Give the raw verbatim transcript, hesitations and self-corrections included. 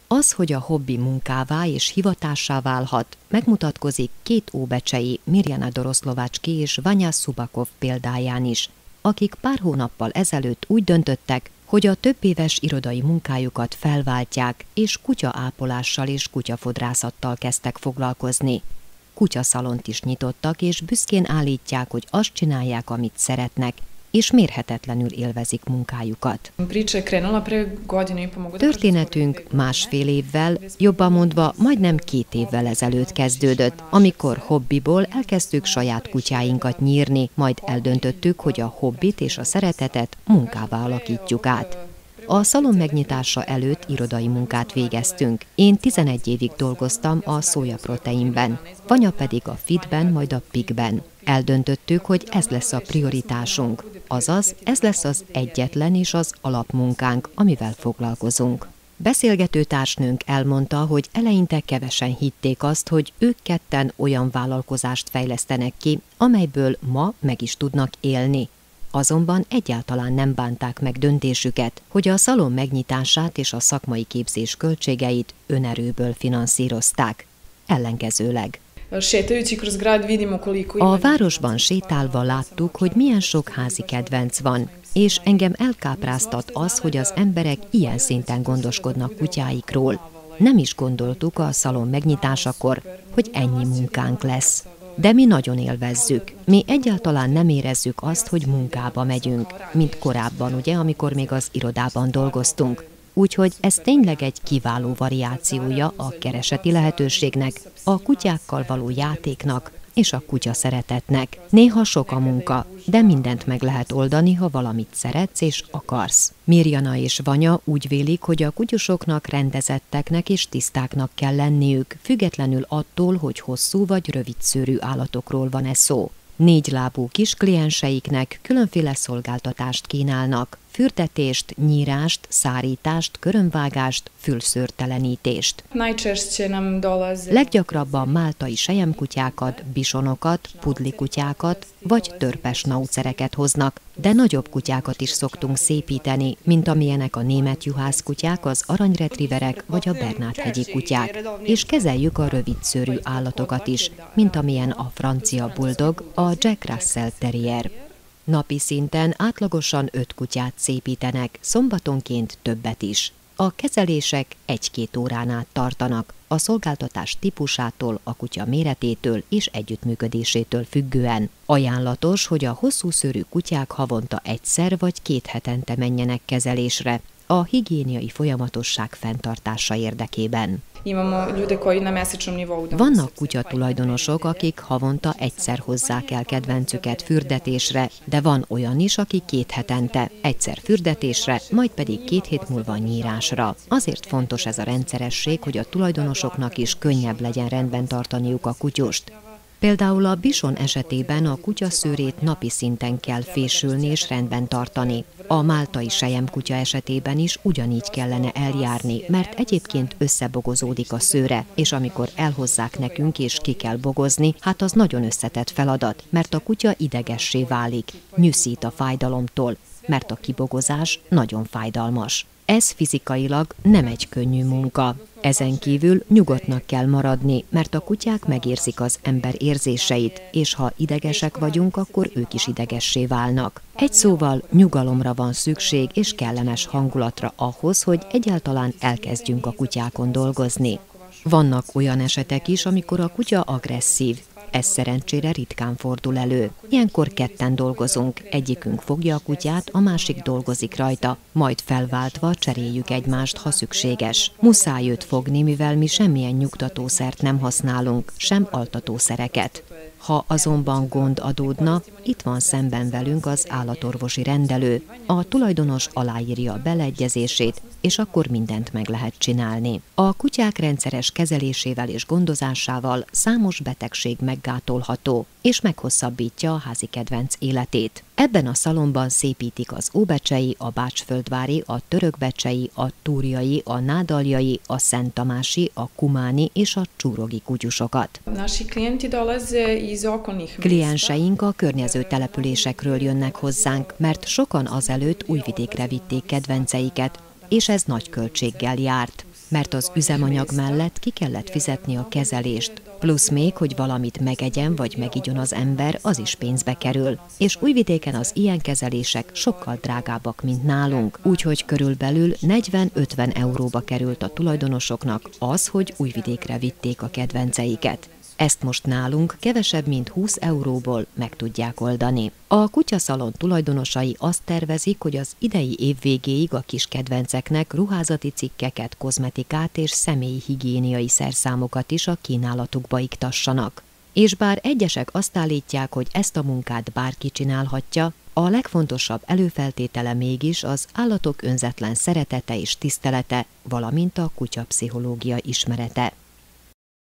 Az, hogy a hobbi munkává és hivatássá válhat, megmutatkozik két óbecsei Mirjana Doroszlovácski és Vanya Subakov példáján is, akik pár hónappal ezelőtt úgy döntöttek, hogy a többéves irodai munkájukat felváltják, és kutyaápolással és kutyafodrászattal kezdtek foglalkozni. Kutyaszalont is nyitottak, és büszkén állítják, hogy azt csinálják, amit szeretnek, és mérhetetlenül élvezik munkájukat. Történetünk másfél évvel, jobban mondva majdnem két évvel ezelőtt kezdődött, amikor hobbiból elkezdtük saját kutyáinkat nyírni, majd eldöntöttük, hogy a hobbit és a szeretetet munkává alakítjuk át. A szalon megnyitása előtt irodai munkát végeztünk. Én tizenegy évig dolgoztam a szójaproteinben, Vanya pedig a fitben, majd a pigben. Eldöntöttük, hogy ez lesz a prioritásunk, azaz ez lesz az egyetlen és az alapmunkánk, amivel foglalkozunk. Beszélgető társnőnk elmondta, hogy eleinte kevesen hitték azt, hogy ők ketten olyan vállalkozást fejlesztenek ki, amelyből ma meg is tudnak élni. Azonban egyáltalán nem bánták meg döntésüket, hogy a szalon megnyitását és a szakmai képzés költségeit önerőből finanszírozták. Ellenkezőleg. A városban sétálva láttuk, hogy milyen sok házi kedvenc van, és engem elkápráztat az, hogy az emberek ilyen szinten gondoskodnak kutyáikról. Nem is gondoltuk a szalon megnyitásakor, hogy ennyi munkánk lesz. De mi nagyon élvezzük. Mi egyáltalán nem érezzük azt, hogy munkába megyünk, mint korábban, ugye, amikor még az irodában dolgoztunk. Úgyhogy ez tényleg egy kiváló variációja a kereseti lehetőségnek, a kutyákkal való játéknak és a kutya szeretetnek. Néha sok a munka, de mindent meg lehet oldani, ha valamit szeretsz és akarsz. Mirjana és Vanya úgy vélik, hogy a kutyusoknak rendezetteknek és tisztáknak kell lenniük, függetlenül attól, hogy hosszú vagy rövid szőrű állatokról van-e szó. Négylábú kis klienseiknek különféle szolgáltatást kínálnak, fürdetést, nyírást, szárítást, körömvágást, fülszőrtelenítést. Leggyakrabban máltai selyemkutyákat, bisonokat, pudlikutyákat vagy törpes naucereket hoznak, de nagyobb kutyákat is szoktunk szépíteni, mint amilyenek a német juhászkutyák, az aranyretriverek vagy a Bernát-hegyi kutyák, és kezeljük a rövidszőrű állatokat is, mint amilyen a francia bulldog, a Jack Russell terrier. Napi szinten átlagosan öt kutyát szépítenek, szombatonként többet is. A kezelések egy-két órán át tartanak, a szolgáltatás típusától, a kutya méretétől és együttműködésétől függően. Ajánlatos, hogy a hosszúszőrű kutyák havonta egyszer vagy két hetente menjenek kezelésre, a higiéniai folyamatosság fenntartása érdekében. Vannak kutyatulajdonosok, akik havonta egyszer hozzák el kedvencüket fürdetésre, de van olyan is, aki két hetente, egyszer fürdetésre, majd pedig két hét múlva nyírásra. Azért fontos ez a rendszeresség, hogy a tulajdonosoknak is könnyebb legyen rendben tartaniuk a kutyust. Például a bison esetében a kutyaszőrét napi szinten kell fésülni és rendben tartani. A máltai selyemkutya esetében is ugyanígy kellene eljárni, mert egyébként összebogozódik a szőre, és amikor elhozzák nekünk és ki kell bogozni, hát az nagyon összetett feladat, mert a kutya idegessé válik, nyűszít a fájdalomtól, mert a kibogozás nagyon fájdalmas. Ez fizikailag nem egy könnyű munka. Ezen kívül nyugodtnak kell maradni, mert a kutyák megérzik az ember érzéseit, és ha idegesek vagyunk, akkor ők is idegessé válnak. Egy szóval nyugalomra van szükség és kellemes hangulatra ahhoz, hogy egyáltalán elkezdjünk a kutyákon dolgozni. Vannak olyan esetek is, amikor a kutya agresszív. Ez szerencsére ritkán fordul elő. Ilyenkor ketten dolgozunk, egyikünk fogja a kutyát, a másik dolgozik rajta, majd felváltva cseréljük egymást, ha szükséges. Muszáj őt fogni, mivel mi semmilyen nyugtatószert nem használunk, sem altatószereket. Ha azonban gond adódna, itt van szemben velünk az állatorvosi rendelő, a tulajdonos aláírja a beleegyezését, és akkor mindent meg lehet csinálni. A kutyák rendszeres kezelésével és gondozásával számos betegség meggátolható, és meghosszabbítja a házi kedvenc életét. Ebben a szalonban szépítik az óbecsei, a bácsföldvári, a törökbecsei, a túrjai, a nádaljai, a szenttamási, a kumáni és a csúrogi kutyusokat. Klienseink a környező településekről jönnek hozzánk, mert sokan azelőtt Újvidékre vitték kedvenceiket, és ez nagy költséggel járt. mert az üzemanyag mellett ki kellett fizetni a kezelést, plusz még, hogy valamit megegyen vagy megigyon az ember, az is pénzbe kerül. És Újvidéken az ilyen kezelések sokkal drágábbak, mint nálunk, úgyhogy körülbelül negyven-ötven euróba került a tulajdonosoknak az, hogy Újvidékre vitték a kedvenceiket. Ezt most nálunk kevesebb, mint húsz euróból meg tudják oldani. A kutyaszalon tulajdonosai azt tervezik, hogy az idei év végéig a kis kedvenceknek ruházati cikkeket, kozmetikát és személyi higiéniai szerszámokat is a kínálatukba iktassanak. És bár egyesek azt állítják, hogy ezt a munkát bárki csinálhatja, a legfontosabb előfeltétele mégis az állatok önzetlen szeretete és tisztelete, valamint a kutyapszichológia ismerete.